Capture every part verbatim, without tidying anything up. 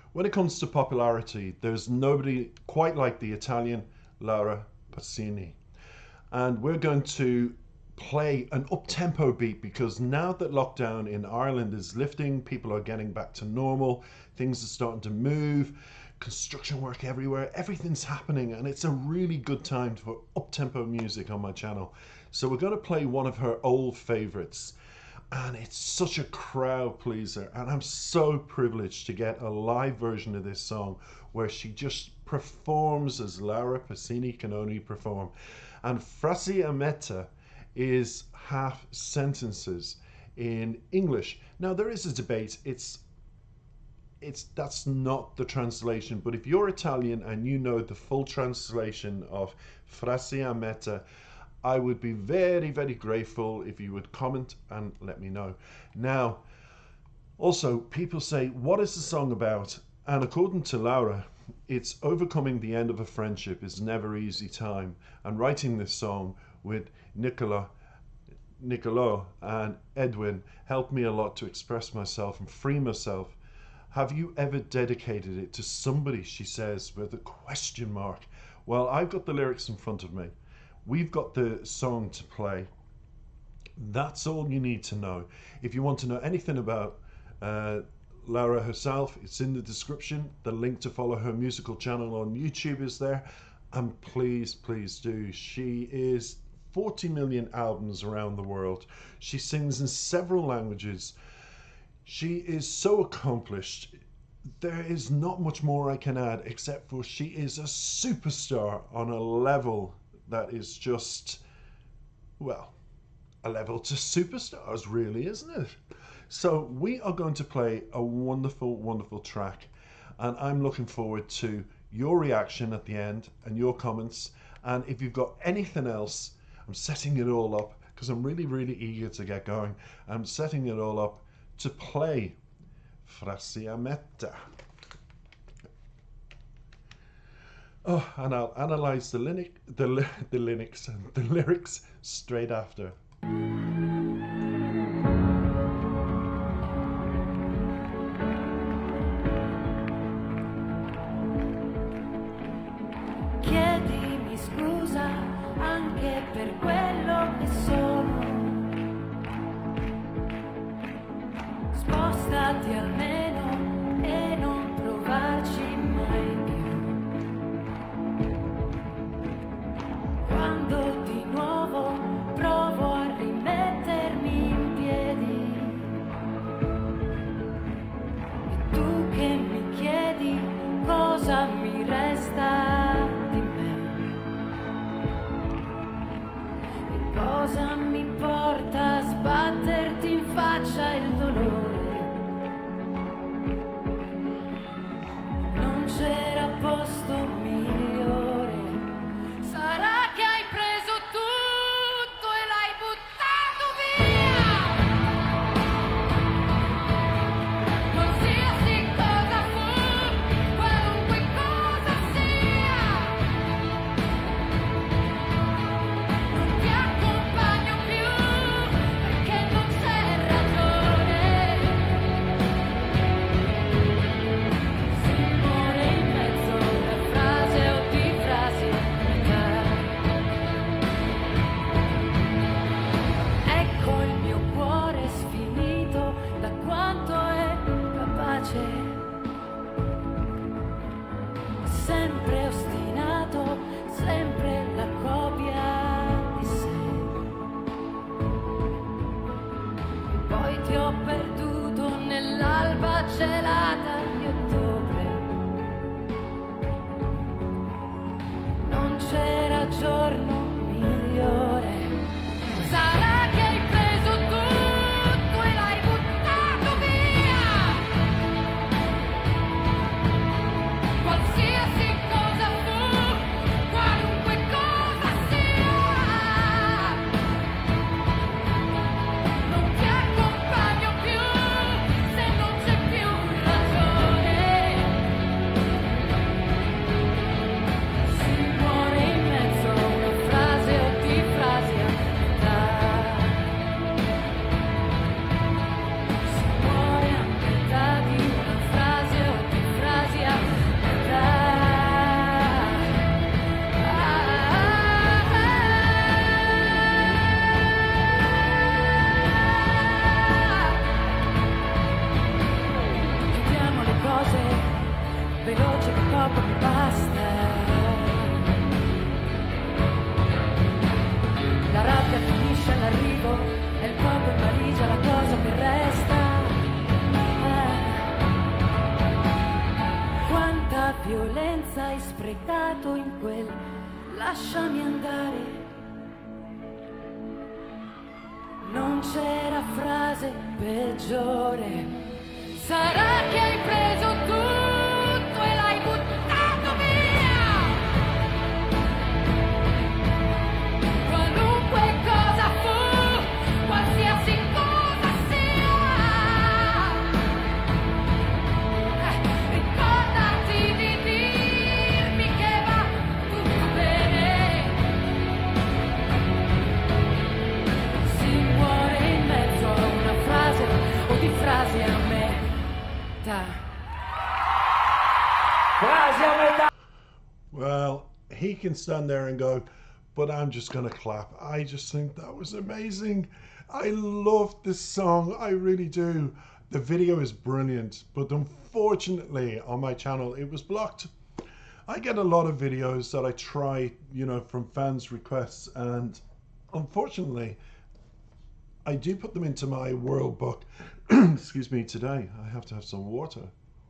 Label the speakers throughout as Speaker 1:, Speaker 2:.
Speaker 1: When it comes to popularity, there's nobody quite like the Italian Laura Pausini. And we're going to play an up-tempo beat because now that lockdown in Ireland is lifting, people are getting back to normal, things are starting to move, construction work everywhere, everything's happening, and it's a really good time for up-tempo music on my channel. So we're going to play one of her old favorites, and it's such a crowd pleaser, and I'm so privileged to get a live version of this song where she just performs as Laura Pausini can only perform. And Frasi a metà is half sentences in English. Now there is a debate, it's it's that's not the translation, but if you're Italian and you know the full translation of Frasi a metà, I would be very very grateful if you would comment and let me know. Now also, people say, what is the song about? And according to Laura, it's overcoming the end of a friendship is never easy time, and writing this song with Niccolo Niccolo and Edwin helped me a lot to express myself and free myself. Have you ever dedicated it to somebody, she says, with a question mark. Well, I've got the lyrics in front of me. We've got the song to play. That's all you need to know. If you want to know anything about uh, Laura herself, it's in the description. The link to follow her musical channel on YouTube is there. And please, please do. She is forty million albums around the world. She sings in several languages. She is so accomplished. There is not much more I can add except for she is a superstar on a level that is just, well, a level to superstars really, isn't it? So we are going to play a wonderful, wonderful track, and I'm looking forward to your reaction at the end and your comments. And if you've got anything else, I'm setting it all up because I'm really, really eager to get going. I'm setting it all up to play Frasi a metà. Oh, and I'll analyze the lyric, the the lyrics, the lyrics straight after.
Speaker 2: Chiedimi scusa anche per quello che sono. Spostati almeno e non provarci mai più. Quando di nuovo provo a rimettermi in piedi e tu che mi chiedi cosa mi resta di me e cosa mi porta a sbatterti in faccia il dolore. C'era posto migliore. Sarà che hai preso tutto e l'hai buttato via. Qualsiasi cosa fu, qualunque cosa sia, non ti accompagno più perché non c'è ragione. Sempre ostinato, sempre la copia di sé. E poi ti ho perduto nell'alba gelata di ottobre. Non c'era giorno migliore. Sarà che hai preso tutto e l'hai buttato via. Qualsiasi cosa veloce che poco mi basta. La rabbia finisce all'arrivo e il popolo in valigia la cosa che resta. Eh. Quanta violenza hai sprecato in quel lasciami andare. Non c'era frase peggiore. Sarà che hai preso tutto e l'hai buttato via. Qualunque cosa fu, qualsiasi cosa sia, eh, ricordati di dirmi che va tutto bene. Si muore in mezzo a una frase o di frasi a metà. Frasi a metà.
Speaker 1: Well, he can stand there and go, but I'm just going to clap. I just think that was amazing. I love this song. I really do. The video is brilliant, but unfortunately on my channel it was blocked. I get a lot of videos that I try, you know, from fans' requests, and unfortunately I do put them into my world book. Excuse me, today I have to have some water.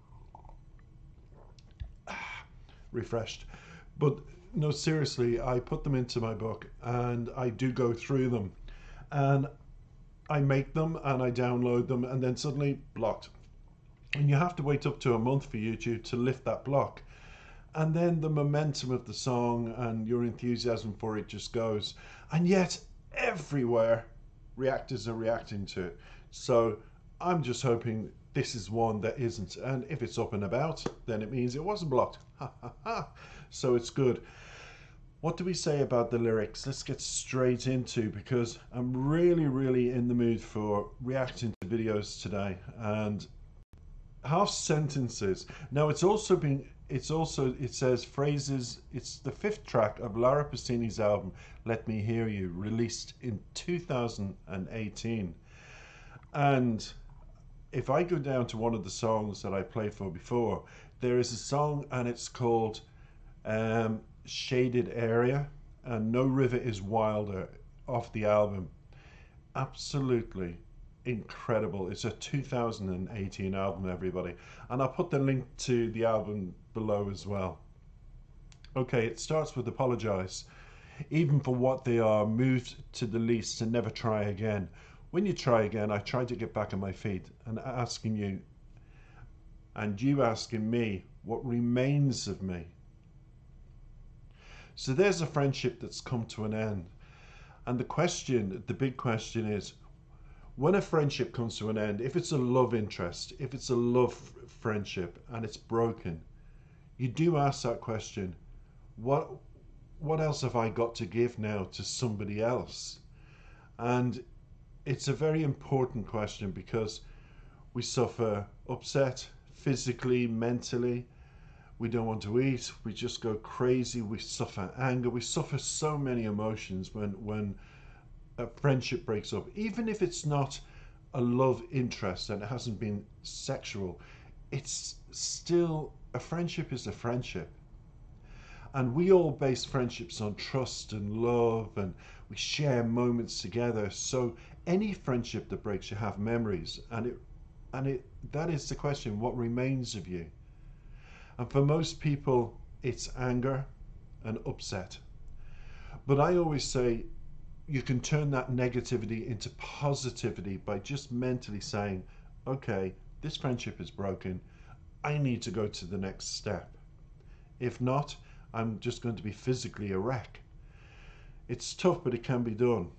Speaker 1: Refreshed. But no, seriously, I put them into my book and I do go through them, and I make them and I download them, and then suddenly blocked. And you have to wait up to a month for YouTube to lift that block. And then the momentum of the song and your enthusiasm for it just goes. And yet everywhere reactors are reacting to it. So I'm just hoping this is one that isn't. And if it's up and about, then it means it wasn't blocked. Ha ha ha. So it's good. What do we say about the lyrics? Let's get straight into, because I'm really, really in the mood for reacting to videos today. And half sentences. Now it's also been, it's also, it says phrases. It's the fifth track of Laura Pausini's album, Let Me Hear You, released in two thousand eighteen. And if I go down to one of the songs that I played for before, there is a song and it's called um, Shaded Area, and No River is Wilder, off the album. Absolutely incredible. It's a two thousand eighteen album, everybody, and I'll put the link to the album below as well. Okay, it starts with apologize. Even for what they are, moved to the least and never try again. When you try again, I try to get back on my feet, and asking you, and you asking me, what remains of me. So there's a friendship that's come to an end. And the question, the big question is, when a friendship comes to an end, if it's a love interest, if it's a love friendship and it's broken, you do ask that question, what, what else have I got to give now to somebody else? And it's a very important question, because we suffer upset physically, mentally. We don't want to eat. We just go crazy. We suffer anger. We suffer so many emotions when, when a friendship breaks up. Even if it's not a love interest and it hasn't been sexual, it's still, a friendship is a friendship. And we all base friendships on trust and love, and we share moments together. So any friendship that breaks, you have memories, and it, and it, that is the question, what remains of you? And for most people, it's anger and upset. But I always say, you can turn that negativity into positivity by just mentally saying, okay, this friendship is broken. I need to go to the next step. If not, I'm just going to be physically a wreck. It's tough, but it can be done.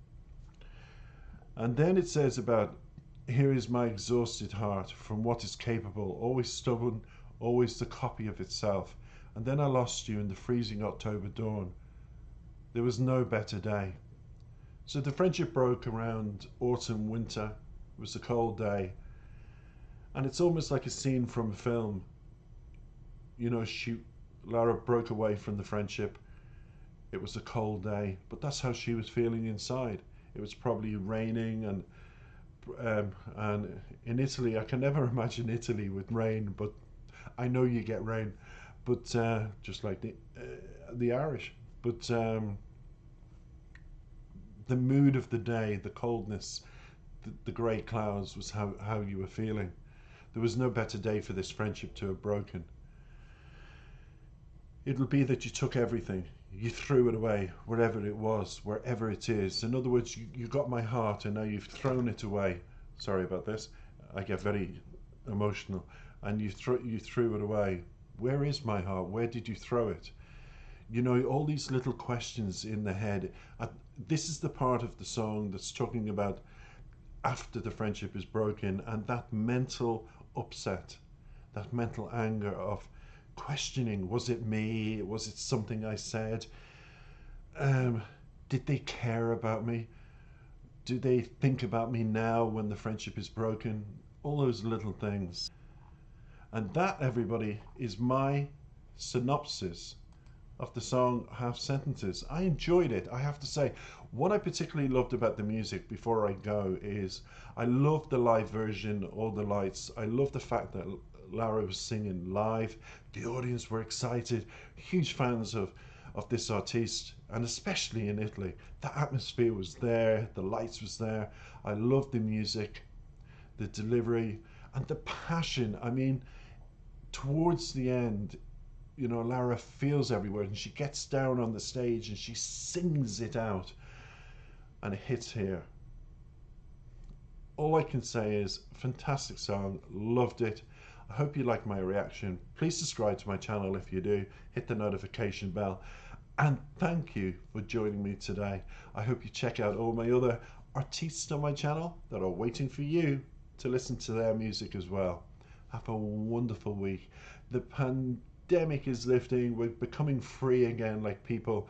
Speaker 1: And then it says about, here is my exhausted heart from what is capable, always stubborn, always the copy of itself. And then I lost you in the freezing October dawn. There was no better day. So the friendship broke around autumn, winter. It was a cold day. And it's almost like a scene from a film. You know, she, Lara broke away from the friendship. It was a cold day, but that's how she was feeling inside. It was probably raining, and um, and in Italy, I can never imagine Italy with rain, but I know you get rain, but uh, just like the uh, the Irish. But um, the mood of the day, the coldness, the, the grey clouds was how, how you were feeling. There was no better day for this friendship to have broken. It'll be that you took everything, you threw it away, wherever it was, wherever it is. In other words, you, you got my heart and now you've thrown it away. Sorry about this. I get very emotional. And you, threw you threw it away. Where is my heart? Where did you throw it? You know, all these little questions in the head. Uh, this is the part of the song that's talking about after the friendship is broken and that mental upset, that mental anger of questioning, was it me? Was it something I said? Um, did they care about me? Do they think about me now when the friendship is broken? All those little things. And that, everybody, is my synopsis of the song Half Sentences. I enjoyed it, I have to say. What I particularly loved about the music, before I go, is I love the live version, all the lights. I love the fact that Lara was singing live. The audience were excited, huge fans of, of this artiste, and especially in Italy. The atmosphere was there, the lights was there. I loved the music, the delivery, and the passion. I mean, towards the end, you know, Lara feels every word and she gets down on the stage and she sings it out and it hits here. All I can say is fantastic song, loved it. I hope you like my reaction. Please subscribe to my channel if you do, hit the notification bell, and thank you for joining me today. I hope you check out all my other artists on my channel that are waiting for you to listen to their music as well. Have a wonderful week. The pandemic is lifting, we're becoming free again like people.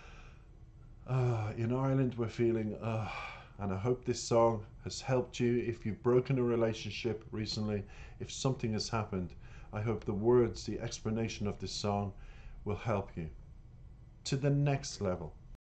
Speaker 1: Uh, in Ireland we're feeling, uh, and I hope this song has helped you. If you've broken a relationship recently, if something has happened, I hope the words, the explanation of this song will help you to the next level.